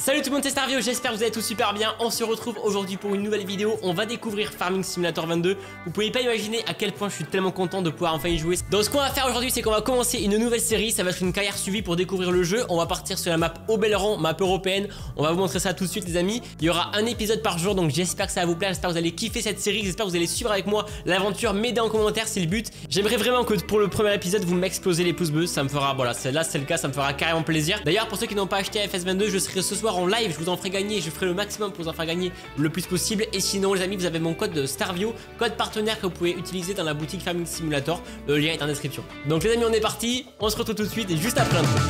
Salut tout le monde, c'est Starvio, j'espère que vous allez tous super bien. On se retrouve aujourd'hui pour une nouvelle vidéo. On va découvrir Farming Simulator 22. Vous pouvez pas imaginer à quel point je suis tellement content de pouvoir enfin y jouer. Donc ce qu'on va faire aujourd'hui, c'est qu'on va commencer une nouvelle série. Ça va être une carrière suivie pour découvrir le jeu. On va partir sur la map Oberon, map européenne. On va vous montrer ça tout de suite les amis. Il y aura un épisode par jour, donc j'espère que ça va vous plaire. J'espère que vous allez kiffer cette série. J'espère que vous allez suivre avec moi l'aventure. Mettez en commentaire, c'est le but. J'aimerais vraiment que pour le premier épisode, vous m'explosez les pouces bleus. Ça me fera, voilà, là c'est le cas, ça me fera carrément plaisir. D'ailleurs, pour ceux qui n'ont pas acheté FS22, je serai ce soir en live. Je vous en ferai gagner, je ferai le maximum pour vous en faire gagner le plus possible. Et sinon les amis, vous avez mon code Starvio, code partenaire que vous pouvez utiliser dans la boutique Farming Simulator. Le lien est en description. Donc les amis, on est parti, on se retrouve tout de suite et juste après l'intro.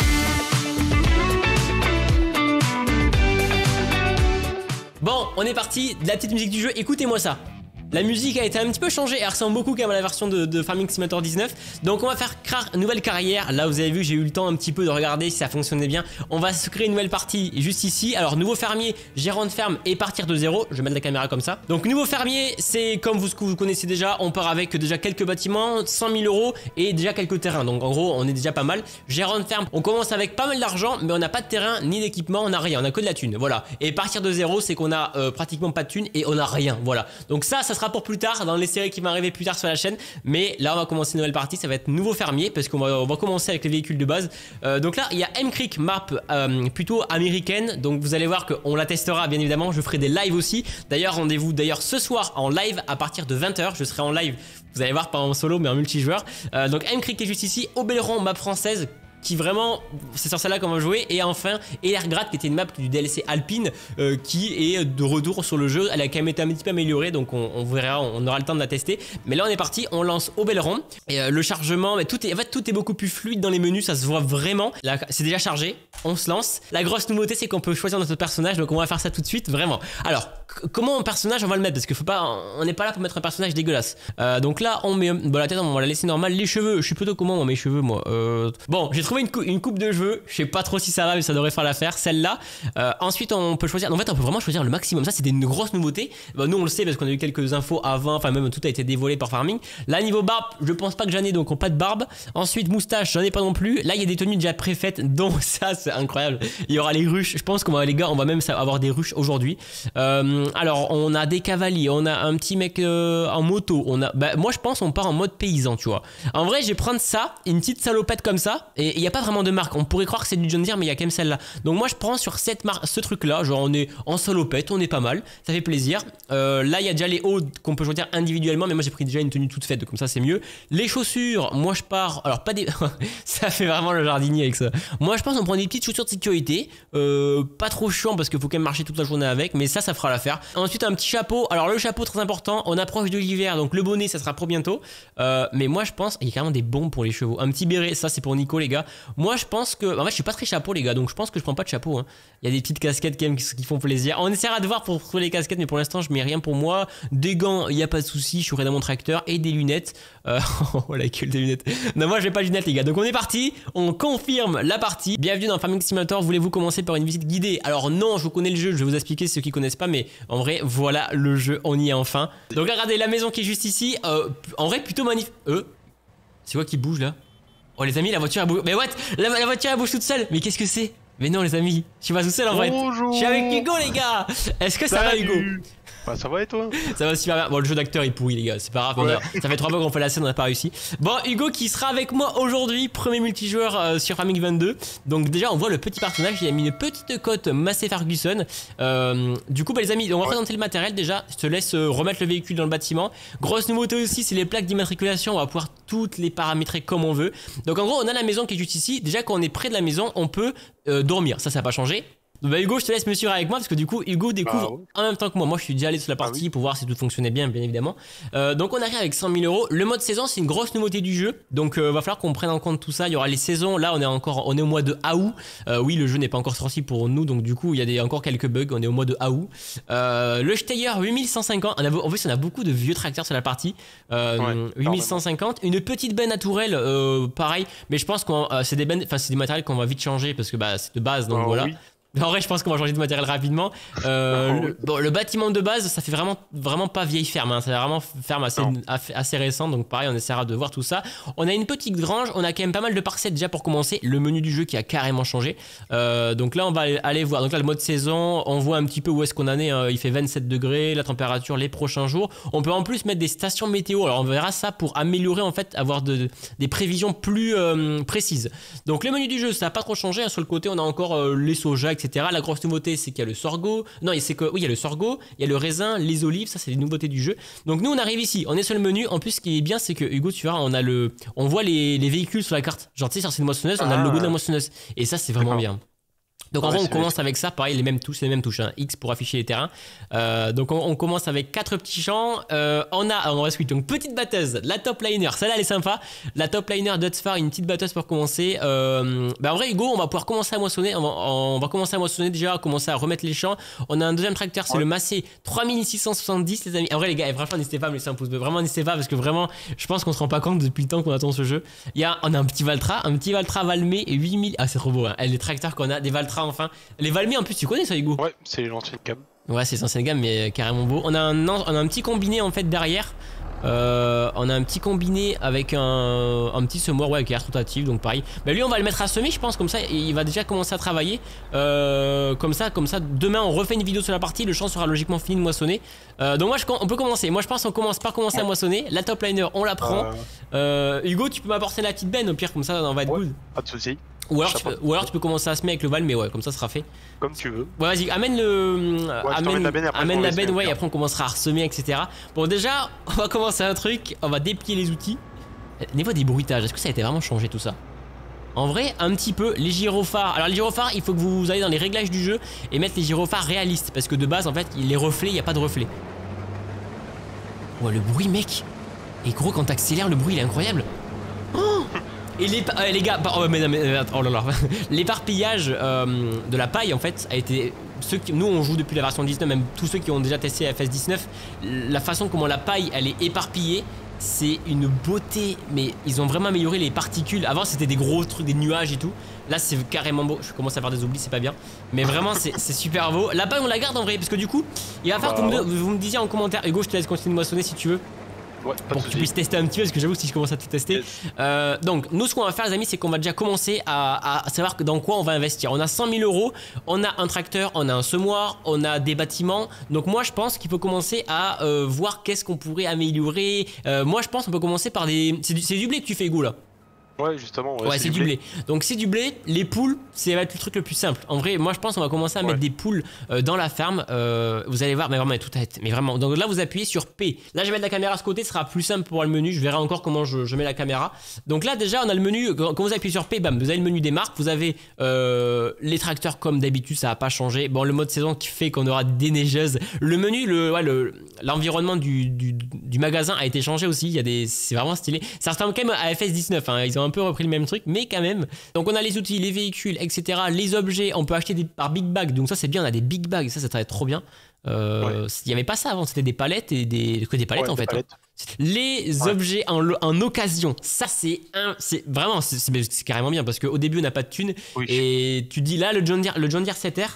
Bon, on est parti, de la petite musique du jeu, écoutez-moi ça. La musique a été un petit peu changée, elle ressemble beaucoup quand même à la version de Farming Simulator 19. Donc on va faire une nouvelle carrière. Là vous avez vu, j'ai eu le temps un petit peu de regarder si ça fonctionnait bien. On va se créer une nouvelle partie juste ici. Alors nouveau fermier, gérant de ferme et partir de zéro. Je vais mettre la caméra comme ça. Donc nouveau fermier, c'est comme vous connaissez déjà. On part avec déjà quelques bâtiments, 100 000 euros et déjà quelques terrains. Donc en gros on est déjà pas mal. Gérant de ferme, on commence avec pas mal d'argent, mais on n'a pas de terrain ni d'équipement, on n'a rien, on a que de la thune. Voilà. Et partir de zéro, c'est qu'on a pratiquement pas de thune et on a rien. Voilà. Donc ça sera pour plus tard dans les séries qui vont arriver plus tard sur la chaîne, mais là on va commencer une nouvelle partie. Ça va être nouveau fermier parce qu'on va commencer avec les véhicules de base. Donc là il y a M Creek, map plutôt américaine, donc vous allez voir qu'on la testera bien évidemment. Je ferai des lives aussi. D'ailleurs rendez-vous ce soir en live à partir de 20 h. Je serai en live, vous allez voir, pas en solo mais en multijoueur. Donc M Creek est juste ici. Oberon, map française, qui vraiment, c'est sur celle-là qu'on va jouer. Et enfin, Elergrad, qui était une map du DLC Alpine, qui est de retour sur le jeu. Elle a quand même été un petit peu améliorée, donc on verra, on aura le temps de la tester. Mais là on est parti, on lance Oberon. Et le chargement, mais tout est beaucoup plus fluide dans les menus, ça se voit vraiment. Là c'est déjà chargé, on se lance. La grosse nouveauté, c'est qu'on peut choisir notre personnage, donc on va faire ça tout de suite, vraiment. Alors, comment un personnage on va le mettre, parce qu'il faut pas, on n'est pas là pour mettre un personnage dégueulasse. Donc là on met, bon, la tête on va la laisser normale. Les cheveux, je suis plutôt comment moi, mes cheveux moi. Bon, j'ai trouvé une coupe de cheveux, je sais pas trop si ça va mais ça devrait faire l'affaire, celle-là. Ensuite on peut choisir, en fait on peut vraiment choisir le maximum, ça c'était une grosse nouveauté. Nous on le sait parce qu'on a eu quelques infos avant, enfin même tout a été dévoilé par Farming. Là niveau barbe, je pense pas que j'en ai, donc on pas de barbe. Ensuite moustache, j'en ai pas non plus. Là il y a des tenues déjà préfaites, donc ça c'est incroyable. Il y aura les ruches, je pense qu'on va, les gars, on va même avoir des ruches aujourd'hui. Alors on a des cavaliers, on a un petit mec en moto, on a, moi je pense on part en mode paysan, tu vois. En vrai je vais prendre ça, une petite salopette comme ça, et il y a pas vraiment de marque, on pourrait croire que c'est du John Deere mais il y a quand même celle-là. Donc moi je prends sur ce truc là, genre on est en salopette, on est pas mal, ça fait plaisir. Là il y a déjà les hauts qu'on peut choisir individuellement, mais moi j'ai pris déjà une tenue toute faite, comme ça c'est mieux. Les chaussures, moi je pars, alors pas des ça fait vraiment le jardinier avec ça. Moi je pense qu'on prend des petites chaussures de sécurité, pas trop chiant parce qu'il faut quand même marcher toute la journée avec, mais ça fera l'affaire. Ensuite un petit chapeau, alors le chapeau très important, on approche de l'hiver donc le bonnet ça sera pour bientôt. Mais moi je pense, il y a carrément des bombes pour les chevaux, un petit béret, ça c'est pour Nico les gars. Moi je pense que, en fait je suis pas très chapeau les gars, donc je pense que je prends pas de chapeau, hein. Il y a des petites casquettes quand même qui font plaisir. On essaiera de voir pour trouver les casquettes, mais pour l'instant je mets rien pour moi. Des gants, il y a pas de souci, je serai dans mon tracteur, et des lunettes. Oh la gueule des lunettes. Non moi j'ai pas de lunettes les gars, donc on est parti, on confirme la partie. Bienvenue dans Farming Simulator. Voulez-vous commencer par une visite guidée? Alors non, je connais le jeu, je vais vous expliquer ceux qui connaissent pas, mais en vrai voilà le jeu, on y est enfin. Donc regardez la maison qui est juste ici, en vrai plutôt magnifique. C'est quoi qui bouge là? Oh les amis, la voiture a bougé. Mais what? La voiture a bougé toute seule. Mais qu'est-ce que c'est? Mais non les amis, je suis pas tout seul en vrai. Bonjour. Je suis avec Hugo les gars. Est-ce que ça va Hugo? Bah ça va et toi? Ça va super bien. Bon le jeu d'acteur est pourri les gars, c'est pas grave, ouais. Ça fait 3 fois qu'on fait la scène, on n'a pas réussi. Bon Hugo qui sera avec moi aujourd'hui, premier multijoueur sur Farming 22. Donc déjà on voit le petit personnage, il a mis une petite cote Massey Ferguson. Du coup les amis, on va présenter le matériel déjà. Je te laisse remettre le véhicule dans le bâtiment. Grosse nouveauté aussi, c'est les plaques d'immatriculation, on va pouvoir toutes les paramétrer comme on veut. Donc en gros on a la maison qui est juste ici. Déjà quand on est près de la maison on peut dormir, ça n'a pas changé. Bah Hugo, je te laisse me suivre avec moi parce que du coup Hugo découvre en même temps que moi. Moi je suis déjà allé sur la partie pour voir si tout fonctionnait bien évidemment. Donc on arrive avec 100 000 euros. Le mode saison c'est une grosse nouveauté du jeu, donc va falloir qu'on prenne en compte tout ça. Il y aura les saisons, là on est au mois de août. Oui le jeu n'est pas encore sorti pour nous, donc du coup il y a encore quelques bugs. On est au mois de août. Le Steyr 8150, en plus on a beaucoup de vieux tracteurs sur la partie. 8150, une petite benne à tourelle, pareil, mais je pense que c'est des bennes, enfin c'est des matériels qu'on va vite changer parce que bah c'est de base, donc voilà. Oui. En vrai, je pense qu'on va changer de matériel rapidement. Bon, le bâtiment de base, ça fait vraiment pas vieille ferme. Hein. C'est vraiment ferme assez récente. Donc pareil, on essaiera de voir tout ça. On a une petite grange. On a quand même pas mal de parcelles déjà pour commencer. Le menu du jeu qui a carrément changé. Donc là, on va aller voir. Donc là, le mode saison, on voit un petit peu où est-ce qu'on en est. Il fait 27 degrés, la température les prochains jours. On peut en plus mettre des stations météo. Alors on verra ça pour améliorer, en fait, avoir des prévisions plus précises. Donc le menu du jeu, ça n'a pas trop changé. Hein. Sur le côté, on a encore les soja, etc. La grosse nouveauté, c'est qu'il y a le sorgho. Non, oui, il y a le sorgho, il y a le raisin, les olives. Ça, c'est les nouveautés du jeu. Donc nous, on arrive ici. On est sur le menu. En plus, ce qui est bien, c'est que Hugo, tu verras, on voit les véhicules sur la carte. Genre, tu sais, sur une moissonneuse, on a le logo de la moissonneuse. Et ça, c'est vraiment bien. Donc en vrai on commence avec ça, pareil, c'est les mêmes touches, hein, X pour afficher les terrains. Donc on commence avec 4 petits champs. On va switch, donc petite batteuse, la top liner, celle-là elle est sympa. La top liner d'Hotspar, une petite batteuse pour commencer. En vrai Hugo, on va pouvoir commencer à moissonner. On va commencer à moissonner déjà, commencer à remettre les champs. On a un deuxième tracteur, c'est le Massey 3670 les amis. En vrai les gars, franchement n'hésitez pas à me laisser un pouce bleu, vraiment n'hésitez pas parce que vraiment je pense qu'on se rend pas compte depuis le temps qu'on attend ce jeu. On a un petit Valtra Valmé et 8000. Ah c'est trop beau, hein. Les tracteurs qu'on a, des Valtra enfin. Les Valmé en plus tu connais ça Hugo? Ouais, c'est l'ancienne gamme. Ouais c'est l'ancienne gamme mais carrément beau. On a un petit combiné en fait derrière. On a un petit combiné avec un petit semoir qui est rotatif donc pareil. Mais lui on va le mettre à semer je pense comme ça il va déjà commencer à travailler. Comme ça demain on refait une vidéo sur la partie, le champ sera logiquement fini de moissonner. Donc on peut commencer. Moi je pense qu'on commence par commencer à moissonner. La top liner on la prend. Hugo tu peux m'apporter la petite benne au pire comme ça on va être good. Pas de soucis. Ou alors tu peux commencer à semer avec le val mais ouais comme ça sera fait. Comme tu veux. Ouais vas-y amène la benne ouais et après on commencera à ressemer etc. Bon déjà on va commencer un truc, on va déplier les outils. Niveau des bruitages, est-ce que ça a été vraiment changé tout ça? En vrai un petit peu, les gyrophares. Alors les gyrophares il faut que vous allez dans les réglages du jeu et mettre les gyrophares réalistes. Parce que de base en fait les reflets, il n'y a pas de reflets. Ouais le bruit mec. Et gros quand t'accélères le bruit il est incroyable. Oh et les gars, oh là là, l'éparpillage de la paille en fait a été, nous on joue depuis la version 19, même tous ceux qui ont déjà testé FS19, la façon comment la paille elle est éparpillée, c'est une beauté, mais ils ont vraiment amélioré les particules. Avant c'était des gros trucs, des nuages et tout, là c'est carrément beau, je commence à faire des oublis, c'est pas bien, mais vraiment c'est super beau. La paille on la garde en vrai, parce que du coup, il va falloir que vous me disiez en commentaire, Hugo je te laisse continuer de moissonner si tu veux. Ouais, pour que tu puisses tester un petit peu parce que j'avoue que si je commence à tout tester donc nous ce qu'on va faire les amis c'est qu'on va déjà commencer à savoir dans quoi on va investir. On a 100 000 euros, on a un tracteur, on a un semoir, on a des bâtiments. Donc moi je pense qu'il faut commencer à voir qu'est-ce qu'on pourrait améliorer. Moi je pense qu'on peut commencer par c'est du blé que tu fais Hugo là. Ouais justement ouais c'est du blé. Donc c'est du blé, les poules ça va être le truc le plus simple. En vrai moi je pense qu'on va commencer à mettre des poules dans la ferme. Vous allez voir mais vraiment tout à tête. Mais vraiment donc là vous appuyez sur P. Là je vais mettre la caméra à ce côté, ce sera plus simple pour voir le menu. Je verrai encore comment je mets la caméra. Donc là déjà on a le menu, quand vous appuyez sur P, bam, vous avez le menu des marques. Vous avez les tracteurs comme d'habitude, ça n'a pas changé. Bon le mode saison qui fait qu'on aura des neigeuses. Le menu, l'environnement du magasin a été changé aussi. C'est vraiment stylé. Ça ressemble quand même à FS19 hein. Ils ont un peu repris le même truc mais quand même. Donc on a les outils, les véhicules etc, les objets, on peut acheter par big bag donc ça c'est bien, on a des big bags, ça va être trop bien. Il n'y avait pas ça avant, c'était des palettes et des palettes en fait palettes. Les objets en occasion, ça c'est vraiment c'est carrément bien parce qu'au début on n'a pas de thunes et tu dis là le John Deere 7R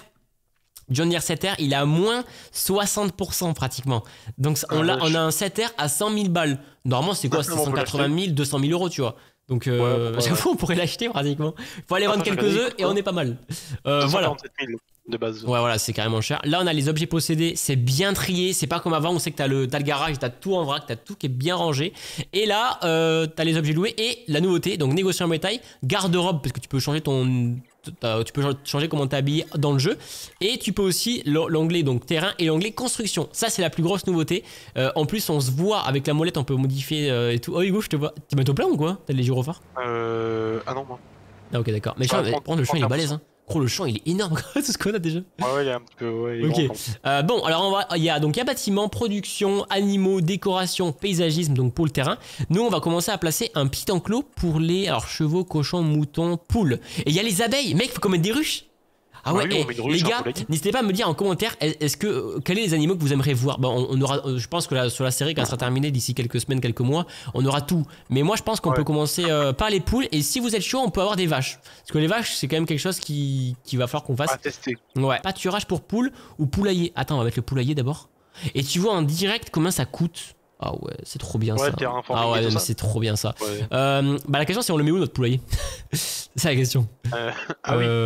il est à moins 60% pratiquement. Donc on a un 7R à 100 000 balles. Normalement c'est quoi, c'est 180 000, 200 000 euros tu vois. Donc j'avoue on pourrait l'acheter pratiquement. Faut aller vendre quelques œufs et on est pas mal. Voilà. De base. Ouais voilà c'est carrément cher. Là on a les objets possédés, c'est bien trié, c'est pas comme avant, on sait que t'as le garage, t'as tout en vrac, t'as tout qui est bien rangé. Et là t'as les objets loués et la nouveauté, donc négociant en bétail, garde-robe parce que tu peux changer comment t'es habillé dans le jeu. Et tu peux aussi l'onglet donc terrain et l'onglet construction. Ça c'est la plus grosse nouveauté. En plus on se voit avec la molette, on peut modifier et tout. Oh Hugo je te vois, tu mets au plein ou quoi? T'as les gyrophares? Ah non moi. Ah ok d'accord. Mais prends le champ il est balèze hein. Gros le champ il est énorme tout ce qu'on a déjà. Ouais il y a un petit peu ok. Bon alors il y a bâtiment, production, animaux, décoration, paysagisme donc pour le terrain. Nous on va commencer à placer un petit enclos pour les chevaux, cochons, moutons, poules. Et il y a les abeilles, mec faut qu'on mette des ruches. Ah ouais, oui, on met une ruche, les un gars, poulailler. n'hésitez pas à me dire en commentaire est-ce que quels sont les animaux que vous aimeriez voir. Bon, on aura, je pense que sur la série quand elle sera terminée d'ici quelques semaines, quelques mois, on aura tout. Mais moi je pense qu'on peut commencer par les poules et si vous êtes chaud, on peut avoir des vaches. Parce que les vaches c'est quand même quelque chose qui va falloir qu'on fasse. À tester. Ouais. Pâturage pour poules ou poulailler. Attends, on va mettre le poulailler d'abord. Et tu vois en direct combien ça coûte. Ah ouais, c'est trop bien ça. Terrain formé Ah ouais, et tout mais ça. c'est trop bien ça. Ouais. Bah la question c'est on le met où notre poulailler. C'est ça la question. Ah oui.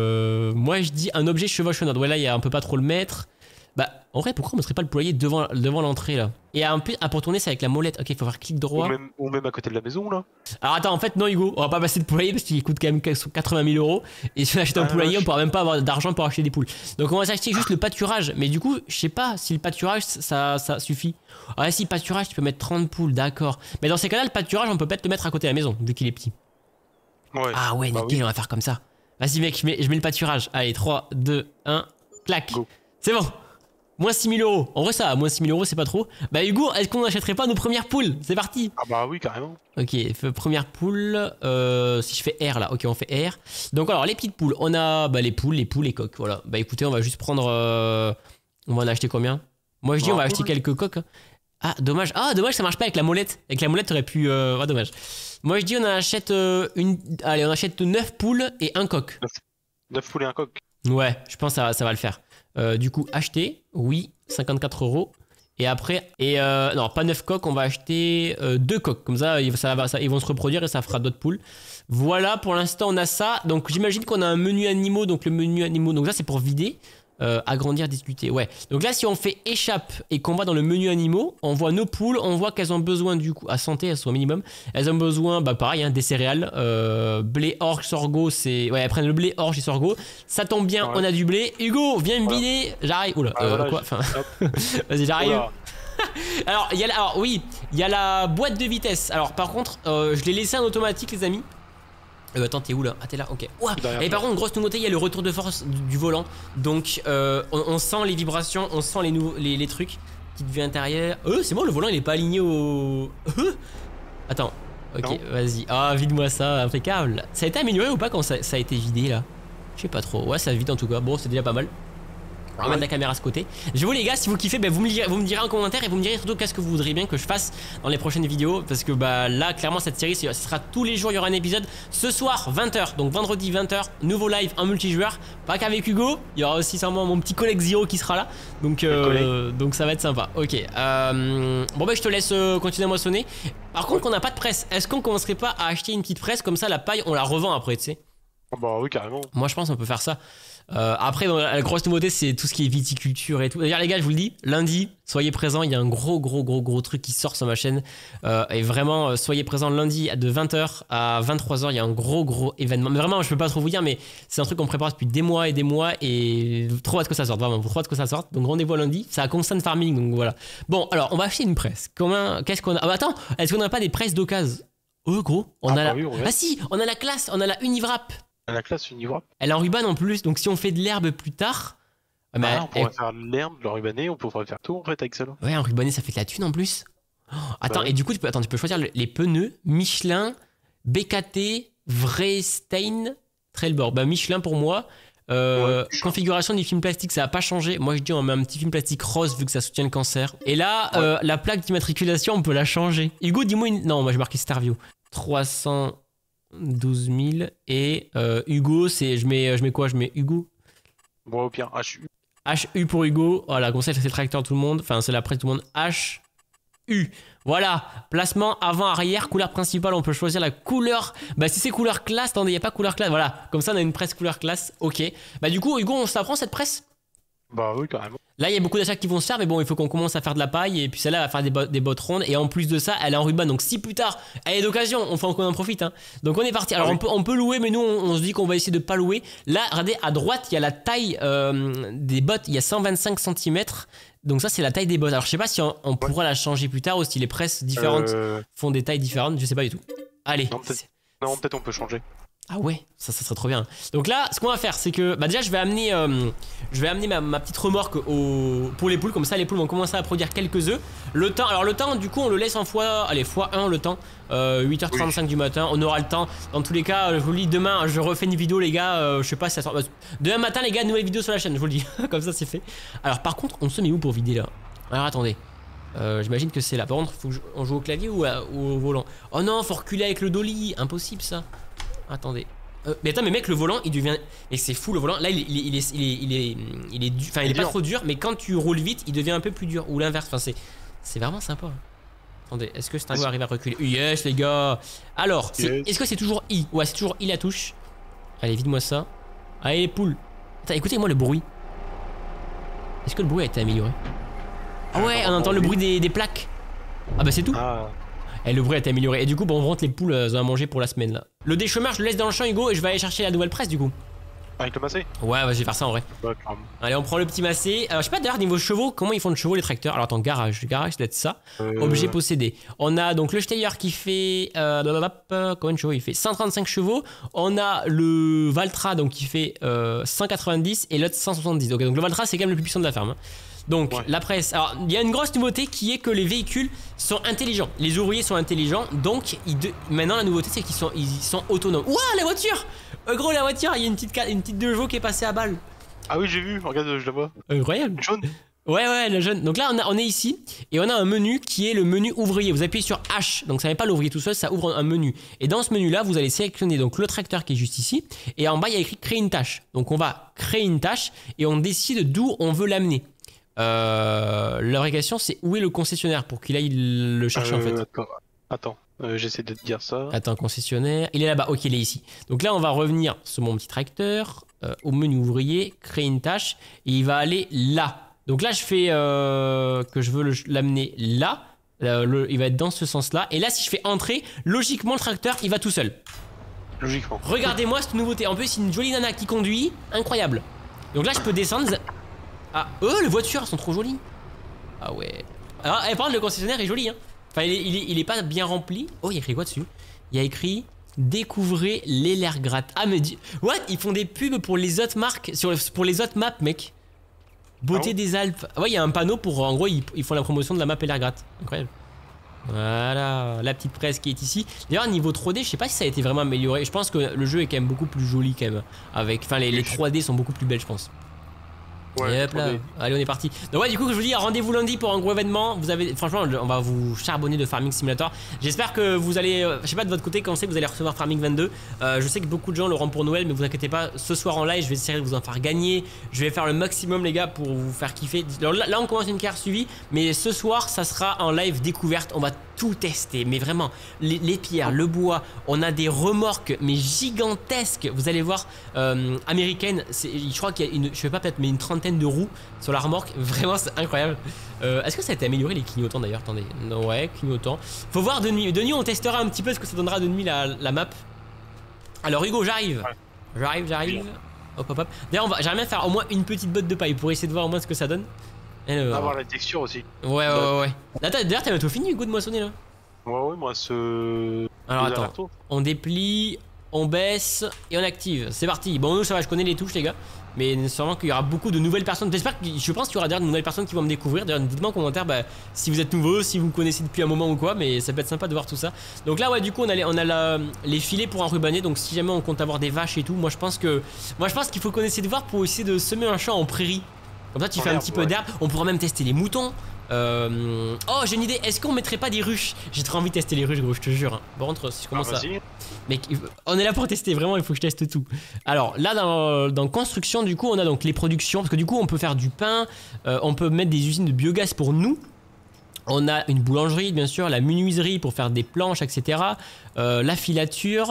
Moi je dis un objet chevauchonnant. Ouais là on peut pas trop le mettre. Bah en vrai pourquoi on mettrait pas le poulailler devant l'entrée là. Et un peu pour tourner c'est avec la molette. Ok, il faut faire clic droit. Ou même à côté de la maison là. Alors attends, en fait non Hugo, on va pas passer de poulailler parce qu'il coûte quand même 80 000 €. Et si on achète un poulailler, on pourra même pas avoir d'argent pour acheter des poules. Donc on va s'acheter juste le pâturage. Mais du coup, je sais pas si le pâturage ça suffit. Ah si, pâturage, tu peux mettre 30 poules, d'accord. Mais dans ces cas-là, le pâturage, on peut peut-être le mettre à côté de la maison, vu qu'il est petit. Ouais. Ah ouais, nickel, on va faire comme ça. Vas-y mec, je mets le pâturage. Allez, 3, 2, 1, clac. Go. C'est bon. Moins 6 000 €. En vrai ça, moins 6 000 € c'est pas trop. Bah Hugo, est-ce qu'on n'achèterait pas nos premières poules? C'est parti. Ah bah oui, carrément. Ok, première poule, si je fais R là, ok on fait R. Donc alors les petites poules, on a les poules, les coques, voilà. Bah écoutez, on va juste prendre, on va en acheter combien? Moi je dis on va acheter quelques coques. Ah dommage, ça marche pas avec la molette. Avec la molette t'aurais pu, ah dommage. Moi je dis on achète allez on achète 9 poules et un coq. 9 poules et un coq. Ouais, je pense que ça va le faire. Du coup acheter, oui, 54 €. Et après, non, pas 9 coques, on va acheter 2 coques. Comme ça, ils vont se reproduire et ça fera d'autres poules. Voilà, pour l'instant, on a ça. Donc, j'imagine qu'on a un menu animaux. Donc, le menu animaux, donc ça, c'est pour vider. Agrandir, discuter. Ouais. Donc là, si on fait échappe et qu'on va dans le menu animaux, on voit nos poules. On voit qu'elles ont besoin, du coup, à santé, elles sont au minimum. Elles ont besoin, bah pareil, hein, des céréales. Blé, orge, sorgho, c'est. Ouais, elles prennent le blé, orge et sorgho. Ça tombe bien, on a du blé. Hugo, viens me vider. J'arrive. Oula, quoi enfin... Vas-y, j'arrive. Alors, oui, il y a la boîte de vitesse. Alors, par contre, je l'ai laissé en automatique, les amis. Attends, t'es où là? Ah, t'es là, ok. Ouah. Et par contre, grosse nouveauté, il y a le retour de force du volant. Donc, on sent les vibrations, on sent les trucs. Petite vue intérieure. C'est bon, le volant il est pas aligné au. Attends, ok, vas-y. Ah, vide-moi ça, impeccable. Ça a été amélioré ou pas quand ça a été vidé là? Je sais pas trop. Ouais, ça vide en tout cas. Bon, c'est déjà pas mal. On va mettre la caméra à ce côté. Je vous les gars, si vous kiffez, bah, vous me direz en commentaire et vous me direz surtout qu'est-ce que vous voudriez bien que je fasse dans les prochaines vidéos. Parce que bah là, clairement, cette série, ce sera tous les jours, il y aura un épisode. Ce soir, 20 h, donc vendredi 20 h, nouveau live en multijoueur. Pas qu'avec Hugo, il y aura aussi sûrement mon petit collègue Zio qui sera là. Donc ça va être sympa. Ok. Bon bah je te laisse continuer à moissonner. Par contre, on n'a pas de presse. Est-ce qu'on commencerait pas à acheter une petite presse comme ça, la paille, on la revend après, tu sais? Bah oui, carrément. Moi je pense qu'on peut faire ça. Après la grosse nouveauté c'est tout ce qui est viticulture et tout. D'ailleurs les gars je vous le dis, lundi soyez présents, il y a un gros truc qui sort sur ma chaîne. Et vraiment soyez présents lundi de 20 h à 23 h, il y a un gros événement. Mais vraiment je peux pas trop vous dire, mais c'est un truc qu'on prépare depuis des mois et trop hâte que ça sorte, vraiment trop hâte que ça sorte. Donc rendez-vous lundi, c'est à Constant Farming, donc voilà. Bon alors on va acheter une presse. Qu'est-ce qu'on a? Ah bah attends, est-ce qu'on a pas des presses d'occasion? Gros, on a oui, Ah si, on a la classe, on a la Univrap. La classe Univrap. Elle est en ruban en plus, donc si on fait de l'herbe plus tard. On pourrait faire de l'herbe, le rubané, on pourrait faire tout en fait avec ça. Ouais, un rubané ça fait de la thune en plus. Attends, ouais. Et du coup tu peux choisir les pneus Michelin, BKT, Vrestein, Trailboard. Bah Michelin pour moi. Configuration du film plastique, ça n'a pas changé. Moi je dis on met un petit film plastique rose vu que ça soutient le cancer. Et là, la plaque d'immatriculation on peut la changer. Hugo, dis-moi une. Non, moi j'ai marqué Starview. 312 000 et Hugo, c'est je mets quoi? Je mets Hugo. Bon, au pire, HU. HU pour Hugo. Voilà, comme ça c'est le tracteur tout le monde. Enfin, c'est la presse tout le monde. HU. Voilà. Placement avant, arrière, couleur principale. On peut choisir la couleur. Bah, si c'est couleur classe, attendez, il n'y a pas couleur classe. Voilà. Comme ça, on a une presse couleur classe. Ok. Bah, du coup, Hugo, on se la prend cette presse? Bah, oui, carrément. Là, il y a beaucoup d'achats qui vont se faire, mais bon, il faut qu'on commence à faire de la paille. Et puis celle-là va faire des bottes rondes. Et en plus de ça, elle est en ruban. Donc si plus tard, elle est d'occasion, on en profite. Hein. Donc on est parti. Alors on peut louer, mais nous, on se dit qu'on va essayer de pas louer. Là, regardez, à droite, il y a la taille des bottes. Il y a 125 cm. Donc ça, c'est la taille des bottes. Alors je sais pas si on pourra la changer plus tard ou si les presses différentes font des tailles différentes. Je sais pas du tout. Allez. Non, peut-être on peut changer. Ah ouais, ça serait trop bien. Donc là, ce qu'on va faire, c'est que déjà je vais amener ma petite remorque pour les poules, comme ça les poules vont commencer à produire quelques œufs. Le temps, du coup, on le laisse en x1 le temps. 8h35 du matin, on aura le temps. Dans tous les cas, je vous le dis, demain, je refais une vidéo, les gars. Je sais pas si ça sort. Demain matin, les gars, nouvelle vidéo sur la chaîne, je vous le dis. Comme ça, c'est fait. Alors, par contre, on se met où pour vider là? Alors, attendez. J'imagine que c'est là. Par contre, faut qu'on joue au clavier ou au volant? Oh non, faut reculer avec le dolly. Impossible ça. Attendez. Mais attends, mais mec, le volant il devient. Et c'est fou le volant. Là, il est pas trop dur, mais quand tu roules vite, il devient un peu plus dur. Ou l'inverse. Enfin, c'est vraiment sympa. Attendez, est-ce que Stingo arrive à reculer? Yes, les gars. Alors, est-ce que c'est toujours I? Ouais, c'est toujours I la touche. Allez, vide-moi ça. Allez, les poules. Attends, écoutez-moi le bruit. Est-ce que le bruit a été amélioré? Ah ouais, on entend le bruit des plaques. Ah bah c'est tout. Et le bruit a été amélioré. Et du coup, bon, on rentre les poules à manger pour la semaine là. Le déchômage, je le laisse dans le champ, Hugo, et je vais aller chercher la nouvelle presse du coup. Avec le massé? Ouais, je vais faire ça en vrai. Ouais, allez, on prend le petit massé. Alors, je sais pas d'ailleurs, niveau chevaux, comment ils font de chevaux les tracteurs? Alors, attends, garage, ça doit être ça. Objet possédé. On a donc le Steyr qui fait. Combien de chevaux il fait? 135 chevaux. On a le Valtra donc qui fait 190 et l'autre 170. Okay, donc, le Valtra, c'est quand même le plus puissant de la ferme. Hein. Donc la presse, alors il y a une grosse nouveauté qui est que les véhicules sont intelligents, les ouvriers sont intelligents, donc maintenant la nouveauté c'est qu'ils sont autonomes. Ouah la voiture, gros la voiture, il y a une petite 2 chevaux qui est passée à balle. Ah oui j'ai vu, regarde je la vois. Incroyable. Jaune. Ouais la jaune. Donc là on est ici et on a un menu qui est le menu ouvrier. Vous appuyez sur H, donc ça n'est pas l'ouvrier tout seul, ça ouvre un menu. Et dans ce menu là vous allez sélectionner donc le tracteur qui est juste ici et en bas il y a écrit créer une tâche. Donc on va créer une tâche et on décide d'où on veut l'amener. La vraie question c'est où est le concessionnaire pour qu'il aille le chercher en fait. Attends, j'essaie de te dire ça. Attends, concessionnaire, il est là-bas, ok il est ici. Donc là on va revenir sur mon petit tracteur, au menu ouvrier, créer une tâche et il va aller là. Donc là je fais que je veux l'amener là, il va être dans ce sens là. Et là si je fais entrer, logiquement le tracteur il va tout seul. Logiquement. Regardez-moi cette nouveauté, en plus c'est une jolie nana qui conduit, incroyable. Donc là je peux descendre. Ah, les voitures elles sont trop jolies. Ah ouais. Alors, par contre, le concessionnaire est joli, hein. Enfin, il est pas bien rempli. Oh, il y a écrit quoi dessus? Il y a écrit découvrez l'Ellergratt. Ah, mais what? Ils font des pubs pour les autres marques, pour les autres maps, mec. Beauté des Alpes. Ah ouais, il y a un panneau pour, en gros, ils font la promotion de la map Ellergratt. Incroyable. Voilà, la petite presse qui est ici. D'ailleurs, niveau 3D, je sais pas si ça a été vraiment amélioré. Je pense que le jeu est quand même beaucoup plus joli, quand même. Enfin, les 3D sont beaucoup plus belles, je pense. Ouais, et hop là. Allez on est parti. Donc ouais du coup je vous dis rendez-vous lundi pour un gros événement. Vous avez franchement on va vous charbonner de Farming Simulator. J'espère que vous allez je sais pas de votre côté quand c'est que vous allez recevoir Farming 22. Je sais que beaucoup de gens l'auront pour Noël mais vous inquiétez pas, ce soir en live je vais essayer de vous en faire gagner. Je vais faire le maximum les gars pour vous faire kiffer. Alors, là on commence une carrière suivie mais ce soir ça sera en live découverte. On va tout tester mais vraiment les pierres, le bois, on a des remorques mais gigantesques. Vous allez voir américaines, je crois qu'il y a une, je sais pas peut-être mais une trentaine de roues sur la remorque, vraiment c'est incroyable. Est-ce que ça a été amélioré les clignotants d'ailleurs? Attendez, non, ouais, clignotants. Faut voir de nuit. De nuit on testera un petit peu ce que ça donnera de nuit la map. Alors Hugo, j'arrive. J'arrive. Hop hop hop. D'ailleurs j'aimerais bien faire au moins une petite botte de paille pour essayer de voir au moins ce que ça donne. Avoir la texture aussi. Ouais. D'ailleurs t'as bientôt fini Hugo de moissonner là? Ouais moi ce... Alors attends, on déplie, on baisse et on active. C'est parti. Bon nous ça va, je connais les touches les gars. Mais sûrement qu'il y aura beaucoup de nouvelles personnes. J'espère que je pense qu'il y aura d'ailleurs de nouvelles personnes qui vont me découvrir. D'ailleurs, dites-moi en commentaire si vous êtes nouveau, si vous me connaissez depuis un moment ou quoi. Mais ça peut être sympa de voir tout ça. Donc là, ouais, du coup, on a les filets pour enrubanner. Donc si jamais on compte avoir des vaches et tout, moi je pense qu'il faut qu'on essaie de voir pour essayer de semer un champ en prairie. Comme ça, tu fais un petit peu d'herbe. On pourra même tester les moutons. Oh, j'ai une idée. Est-ce qu'on mettrait pas des ruches? J'ai trop envie de tester les ruches, gros, je te jure. Par contre, si je commence à. Mec, on est là pour tester, vraiment, il faut que je teste tout. Alors là, dans construction, du coup, on a donc les productions. Parce que du coup, on peut faire du pain, on peut mettre des usines de biogaz pour nous. On a une boulangerie, bien sûr, la menuiserie pour faire des planches, etc. La filature,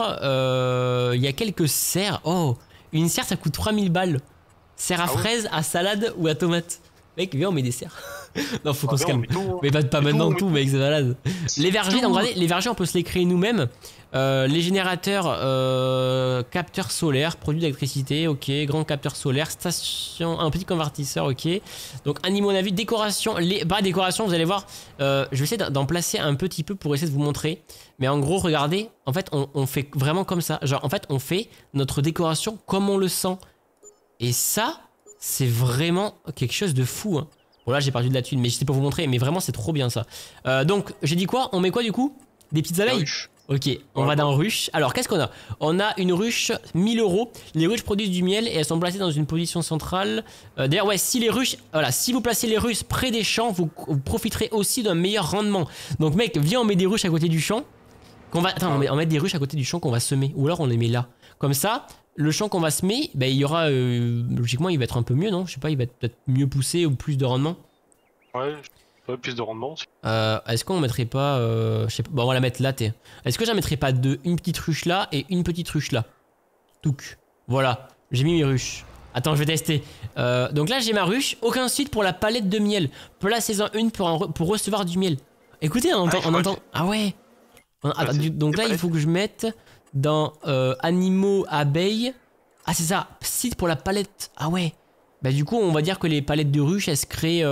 il y a quelques serres. Oh, une serre, ça coûte 3000 balles. Serre à fraises, à salade ou à tomate. Mec, viens, on met des serres. Non, faut qu'on se viens, calme. on met tout, Mais pas maintenant tout, tout, mec, c'est malade. Les vergers, donc regardez, les vergers, on peut se les créer nous-mêmes. Les générateurs, capteurs solaires, produits d'électricité, ok. Grand capteur solaire, station, un petit convertisseur, ok. Donc animaux à vie, décoration, décoration, vous allez voir. Je vais essayer d'en placer un petit peu pour essayer de vous montrer. Mais en gros, regardez, en fait, on fait vraiment comme ça. Genre, en fait, on fait notre décoration comme on le sent. Et ça, c'est vraiment quelque chose de fou, hein. Bon là j'ai perdu de la thune mais je sais pas vous montrer mais vraiment c'est trop bien ça. Donc j'ai dit quoi? On met quoi du coup? Des petites abeilles? Ok, on va dans ruche. Alors qu'est-ce qu'on a? On a une ruche 1000 €. Les ruches produisent du miel et elles sont placées dans une position centrale. D'ailleurs ouais, si les ruches, voilà, si vous placez les ruches près des champs, vous profiterez aussi d'un meilleur rendement. Donc mec, viens on met des ruches à côté du champ. Attends, on met des ruches à côté du champ qu'on va semer. Ou alors on les met là. Comme ça, le champ qu'on va semer, bah, il y aura, logiquement il va être un peu mieux, non? Je sais pas, il va peut-être mieux pousser ou plus de rendement. Ouais, plus de rendement aussi. Est-ce qu'on mettrait pas, je sais pas, bon on va la mettre là, Est-ce que j'en mettrais pas deux? Une petite ruche là et une petite ruche là. Touc. Voilà, j'ai mis mes ruches. Attends, je vais tester. Donc là j'ai ma ruche, aucun suite pour la palette de miel. Placez-en une pour recevoir du miel. Écoutez, on entend. Ah ouais. Attends, donc là il faut que je mette dans animaux, abeilles. Ah c'est ça, site pour la palette. Ah ouais. Bah du coup on va dire que les palettes de ruches elles se créent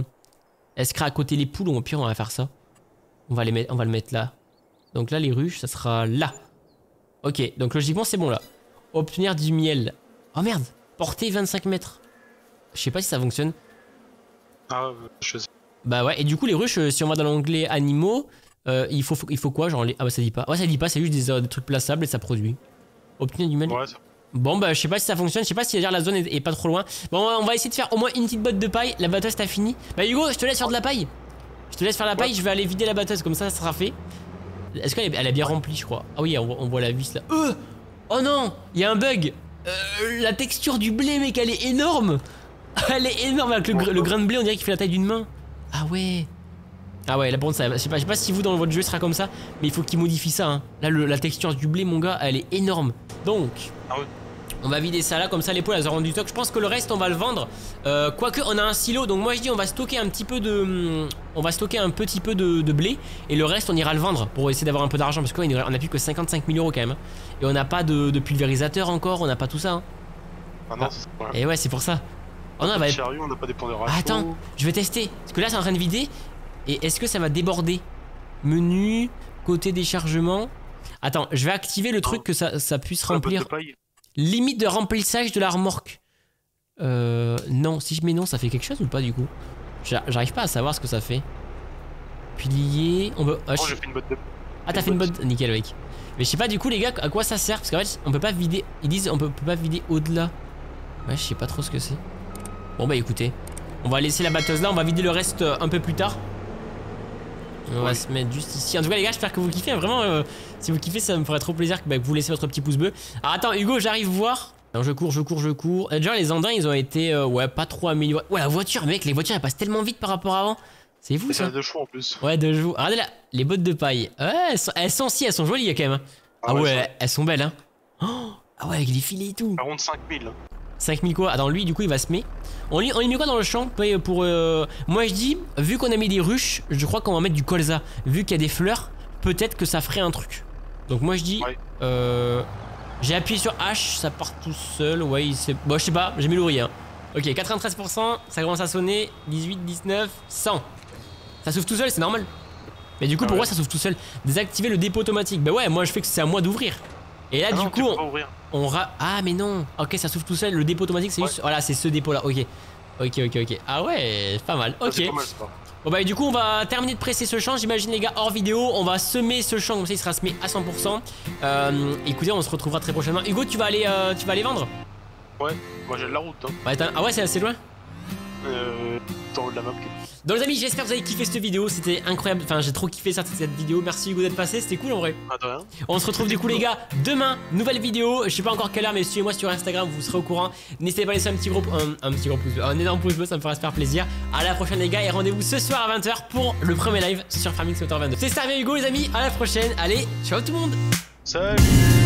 à côté les poules ou au pire on va faire ça. On va le mettre là. Donc là les ruches ça sera là. Ok, donc logiquement c'est bon là. Obtenir du miel. Oh merde, portée 25 mètres. Je sais pas si ça fonctionne. Ah je sais. Bah ouais, et du coup les ruches si on va dans l'onglet animaux, il faut quoi genre les... Ah bah ça dit pas. Ouais ça dit pas, c'est juste des trucs plaçables et ça produit. Obtenir du miel. Ouais, ça... Bon bah je sais pas si ça fonctionne, je sais pas si la zone est pas trop loin. Bon on va essayer de faire au moins une petite botte de paille. La batteuse t'as fini. Bah Hugo je te laisse faire de la paille. Je te laisse faire la paille, je vais aller vider la batteuse comme ça sera fait. Est-ce qu'elle est bien remplie je crois? Ah oui on voit la vis là. Oh non, il y a un bug. La texture du blé mec elle est énorme. Elle est énorme avec le grain de blé on dirait qu'il fait la taille d'une main. Ah ouais. Ah ouais là pour ça, je sais pas si vous dans votre jeu sera comme ça. Mais il faut qu'il modifie ça hein. Là la texture du blé mon gars elle est énorme. Donc on va vider ça là, comme ça les poules elles auront du stock. Je pense que le reste on va le vendre. Quoique on a un silo, donc moi je dis on va stocker un petit peu de. On va stocker un petit peu de blé. Et le reste on ira le vendre pour essayer d'avoir un peu d'argent. Parce qu'on a plus que 55 000 € quand même. Et on n'a pas de pulvérisateur encore, on n'a pas tout ça. Hein. Ah non, et ouais c'est pour ça. Oh non, chariot, on n'a pas des pondeurs à attends, je vais tester. Parce que là c'est en train de vider. Et est-ce que ça va déborder? Menu, côté déchargement. Attends, je vais activer le truc que ça puisse remplir. Limite de remplissage de la remorque. Non, si je mets non, ça fait quelque chose ou pas du coup? J'arrive pas à savoir ce que ça fait. Pilier, on peut... Oh, j'ai fait une botte de... Ah t'as fait une botte, nickel mec. Mais je sais pas du coup les gars à quoi ça sert. Parce qu'en fait on peut pas vider, ils disent on peut pas vider au-delà. Ouais je sais pas trop ce que c'est. Bon bah écoutez, on va laisser la batteuse là, on va vider le reste un peu plus tard. On va se mettre juste ici. En tout cas les gars j'espère que vous kiffez. Vraiment si vous kiffez ça me ferait trop plaisir que vous laissez votre petit pouce bleu. Alors attends Hugo j'arrive voir. Alors, je cours. Déjà les andins ils ont été ouais pas trop améliorés. Ouais la voiture mec, les voitures elles passent tellement vite par rapport à avant. C'est fou ça. C'est 2 chevaux en plus. Ouais 2 chevaux. Regardez là, les bottes de paille. Ouais elles sont jolies quand même. Ah ouais elles sont belles hein. Oh, ah ouais avec les filets et tout. Par contre 5000. 5000 quoi? Attends lui du coup il va se mettre. On y met quoi dans le champ pour moi je dis, vu qu'on a mis des ruches, je crois qu'on va mettre du colza. Vu qu'il y a des fleurs, peut-être que ça ferait un truc. Donc moi je dis j'ai appuyé sur H, ça part tout seul. Ouais bon je sais pas, j'ai mis l'oreille hein. Ok 93%, ça commence à sonner. 18, 19, 100. Ça s'ouvre tout seul, c'est normal. Mais du coup pourquoi ça s'ouvre tout seul? Désactiver le dépôt automatique. Bah ouais moi je fais que c'est à moi d'ouvrir. Et là du coup ah mais non. Ok ça s'ouvre tout seul. Le dépôt automatique c'est juste. Voilà c'est ce dépôt là. Ok. Ah ouais pas mal. Ok. Bon bah et du coup on va terminer de presser ce champ. J'imagine les gars hors vidéo. On va semer ce champ comme ça il sera semé à 100%. Écoutez on se retrouvera très prochainement. Hugo tu vas aller vendre? Ouais moi j'ai de la route hein. Ouais, ah ouais c'est assez loin. Dans de la map. Donc les amis j'espère que vous avez kiffé cette vidéo. C'était incroyable. Enfin j'ai trop kiffé cette vidéo. Merci Hugo d'être passé. C'était cool en vrai. Ah de rien. On se retrouve du coup les gars demain. Nouvelle vidéo. Je sais pas encore quelle heure mais suivez-moi sur Instagram. Vous serez au courant. N'hésitez pas à laisser un petit gros pouce bleu. Un énorme pouce bleu. Ça me fera super plaisir. À la prochaine les gars. Et rendez-vous ce soir à 20h pour le premier live sur Farming Simulator 22. C'est ça Hugo les amis. À la prochaine. Allez ciao tout le monde. Salut.